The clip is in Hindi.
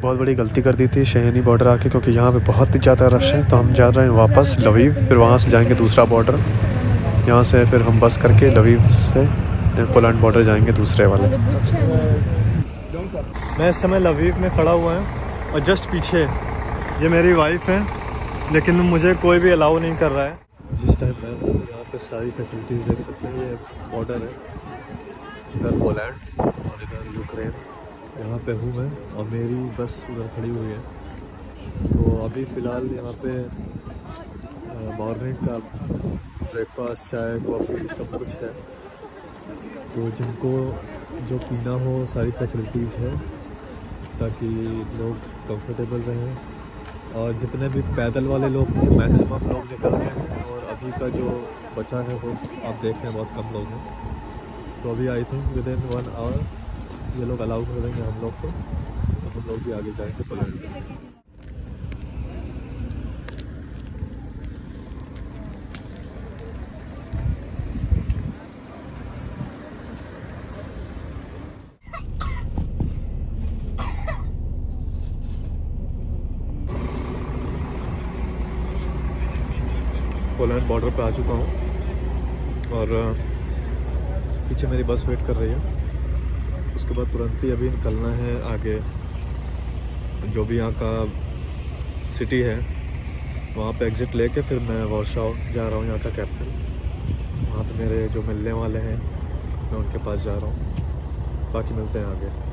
बहुत बड़ी गलती कर दी थी शेहनी बॉर्डर आके, क्योंकि यहाँ पे बहुत ही ज़्यादा रश है। तो हम जा रहे हैं वापस लवीव, फिर वहाँ से जाएंगे दूसरा बॉर्डर। यहाँ से फिर हम बस करके लवीव से पोलैंड बॉर्डर जाएंगे दूसरे वाले। मैं इस समय लवीव में खड़ा हुआ हूँ और जस्ट पीछे ये मेरी वाइफ है, लेकिन मुझे कोई भी अलाउ नहीं कर रहा है। जिस टाइम मैं हूँ यहाँ पे सारी फैसिलिटीज़ देख सकते हैं। ये बॉर्डर है, इधर पोलैंड और इधर यूक्रेन। यहाँ पे हूँ मैं और मेरी बस उधर खड़ी हुई है। तो अभी फ़िलहाल यहाँ पे मॉर्निंग का ब्रेकफास्ट, चाय, कॉफ़ी सब कुछ है। तो जिनको जो पीना हो सारी फैसिलिटीज़ है, ताकि लोग कंफर्टेबल रहें। और जितने भी पैदल वाले लोग थे मैक्सिमम लोग निकल गए हैं, और अभी का जो बचा है वो आप देख रहे हैं बहुत कम लोग हैं। तो अभी I think within 1 hour ये लोग अलाउ कर देंगे हम लोग को, तो हम लोग भी आगे जाएंगे पोलैंड। पोलैंड बॉर्डर पे आ चुका हूँ और पीछे मेरी बस वेट कर रही है। उसके बाद तुरंत ही अभी निकलना है आगे, जो भी यहाँ का सिटी है वहाँ पे एग्ज़िट लेके फिर मैं वार्साव जा रहा हूँ, यहाँ का कैपिटल। वहाँ पे मेरे जो मिलने वाले हैं मैं उनके पास जा रहा हूँ। बाकी मिलते हैं आगे।